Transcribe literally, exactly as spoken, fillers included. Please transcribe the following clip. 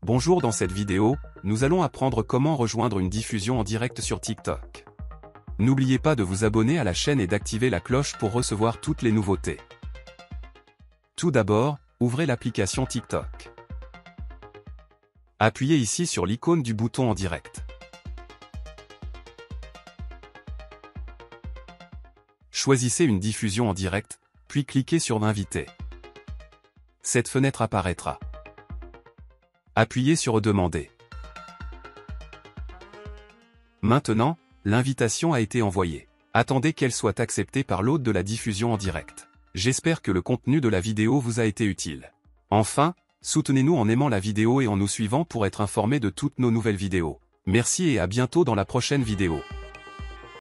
Bonjour, dans cette vidéo, nous allons apprendre comment rejoindre une diffusion en direct sur TikTok. N'oubliez pas de vous abonner à la chaîne et d'activer la cloche pour recevoir toutes les nouveautés. Tout d'abord, ouvrez l'application TikTok. Appuyez ici sur l'icône du bouton en direct. Choisissez une diffusion en direct, puis cliquez sur Inviter. Cette fenêtre apparaîtra. Appuyez sur Demander. Maintenant, l'invitation a été envoyée. Attendez qu'elle soit acceptée par l'hôte de la diffusion en direct. J'espère que le contenu de la vidéo vous a été utile. Enfin, soutenez-nous en aimant la vidéo et en nous suivant pour être informé de toutes nos nouvelles vidéos. Merci et à bientôt dans la prochaine vidéo.